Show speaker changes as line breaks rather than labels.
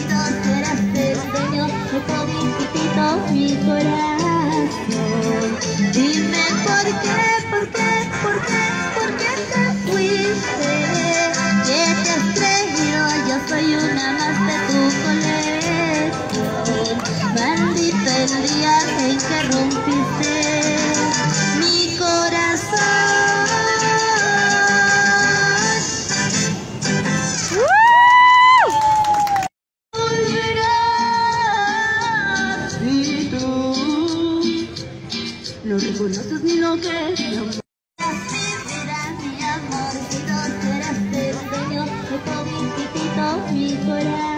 amorcito, serás el dueño de todititito mi corazón. Dime por qué te fuiste, que te has creído, yo soy una más de tu colección. Maldito el día en que rompiste mi corazón. Y tú no reconoces ni lo que es mi amor. Mi amorcito, serás el dueño de todititito mi corazón.